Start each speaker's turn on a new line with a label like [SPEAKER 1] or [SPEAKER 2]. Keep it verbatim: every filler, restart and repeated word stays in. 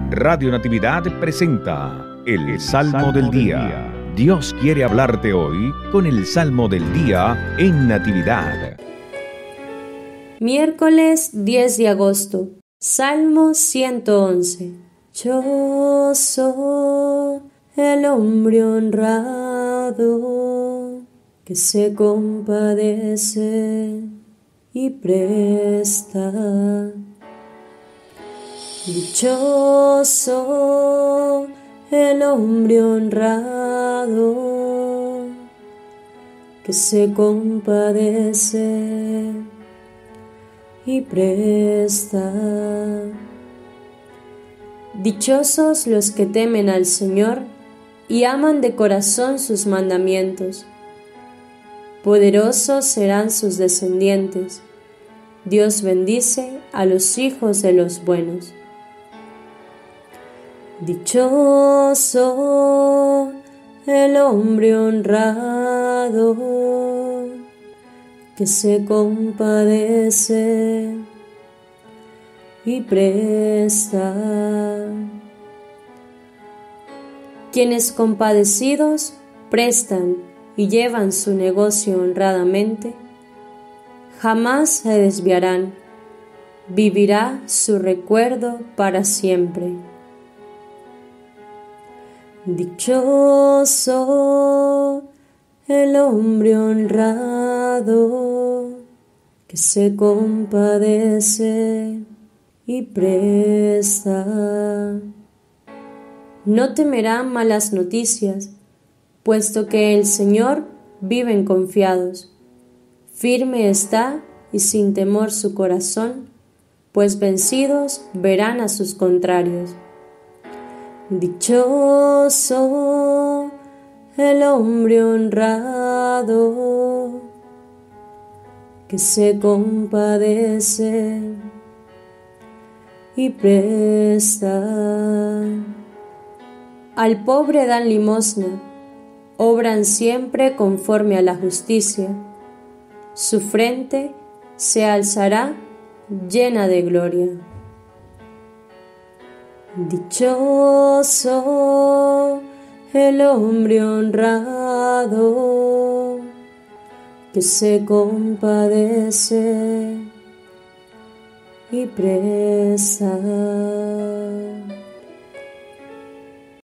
[SPEAKER 1] Radio Natividad presenta el Salmo del Día. Dios quiere hablarte hoy con el Salmo del Día en Natividad.
[SPEAKER 2] Miércoles diez de agosto, Salmo ciento once. Yo soy el hombre honrado que se compadece y presta. Dichoso el hombre honrado que se compadece y presta. Dichosos los que temen al Señor y aman de corazón sus mandamientos. Poderosos serán sus descendientes. Dios bendice a los hijos de los buenos. Dichoso el hombre honrado que se compadece y presta. Quienes compadecidos prestan y llevan su negocio honradamente, jamás se desviarán, vivirá su recuerdo para siempre. Dichoso el hombre honrado que se compadece y presta. No temerá malas noticias, puesto que el Señor viven confiados. Firme está y sin temor su corazón, pues vencidos verán a sus contrarios. Dichoso el hombre honrado que se compadece y presta. Al pobre dan limosna, obran siempre conforme a la justicia. Su frente se alzará llena de gloria. Dichoso el hombre honrado que se compadece y presta.